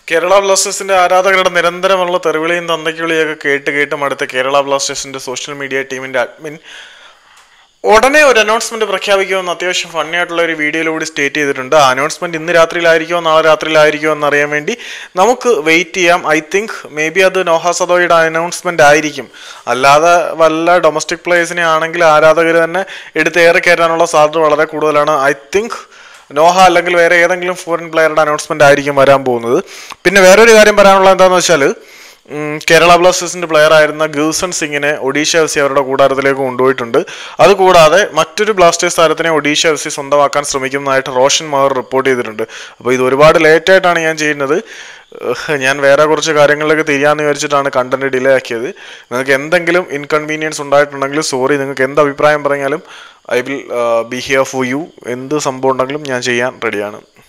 കേരള ബ്ലാസ്റ്റേഴ്സിന്റെ ആരാധകരുടെ നിരന്തരമുള്ള തെറിവിളിയും തന്തയ്ക്കുളിയൊക്കെ കേട്ട് അടുത്ത കേരള ബ്ലാസ്റ്റേഴ്സിന്റെ സോഷ്യൽ മീഡിയ ടീമിന്റെ അഡ്മിൻ ഉടനെ ഒരു അനൗൺസ്മെന്റ് പ്രഖ്യാപിക്കുമെന്ന് അത്യാവശ്യം ഫണ്ണി ആയിട്ടുള്ള ഒരു വീഡിയോയിലൂടെ സ്റ്റേറ്റ് ചെയ്തിട്ടുണ്ട്. ആ അനൗൺസ്മെന്റ് ഇന്ന് രാത്രിയിലായിരിക്കുമോ നാളെ രാത്രിയിലായിരിക്കുമോ എന്നറിയാൻ വേണ്ടി നമുക്ക് വെയിറ്റ് ചെയ്യാം. ഐ തിങ്ക് മേ ബി അത് നോഹ സദോയുടെ അനൗൺസ്മെന്റ് ആയിരിക്കും. അല്ലാതെ വല്ല ഡൊമസ്റ്റിക് പ്ലേയേഴ്സിനെ ആണെങ്കിൽ ആരാധകർ തന്നെ എടുത്ത് ഏറെ കയറ്റാനുള്ള സാധ്യത വളരെ കൂടുതലാണ്. ഐ തിങ്ക് നോഹ അല്ലെങ്കിൽ വേറെ ഏതെങ്കിലും ഫോറിൻ പ്ലെയറുടെ അനൗൺസ്മെന്റ് ആയിരിക്കും വരാൻ പോകുന്നത്. പിന്നെ വേറൊരു കാര്യം പറയാനുള്ളത് എന്താണെന്ന് വെച്ചാൽ കേരള ബ്ലാസ്റ്റേഴ്സിന്റെ പ്ലെയർ ആയിരുന്ന ഗിൽസൺ സിംഗിനെ ഒഡീഷ എഫ് സി അവരുടെ കൂടാരത്തിലേക്ക് കൊണ്ടുപോയിട്ടുണ്ട്. അതുകൂടാതെ മറ്റൊരു ബ്ലാസ്റ്റേഴ്സ് താരത്തിനെ ഒഡീഷ എഫ് സി സ്വന്തമാക്കാൻ ശ്രമിക്കുന്നതായിട്ട് റോഷൻ മഹർ റിപ്പോർട്ട് ചെയ്തിട്ടുണ്ട്. അപ്പോൾ ഇത് ഒരുപാട് ലേറ്റായിട്ടാണ് ഞാൻ ചെയ്യുന്നത്. ഞാൻ വേറെ കുറച്ച് കാര്യങ്ങളിലേക്ക് തിരിയാന്ന് വിചാരിച്ചിട്ടാണ് കണ്ടന്റ് ഡിലേ ആക്കിയത്. നിങ്ങൾക്ക് എന്തെങ്കിലും ഇൻകൺവീനിയൻസ് ഉണ്ടായിട്ടുണ്ടെങ്കിൽ സോറി. നിങ്ങൾക്ക് എന്ത് അഭിപ്രായം പറഞ്ഞാലും I will be here for you. എന്ത് സംഭവം ഉണ്ടെങ്കിലും ഞാൻ ചെയ്യാൻ റെഡിയാണ്.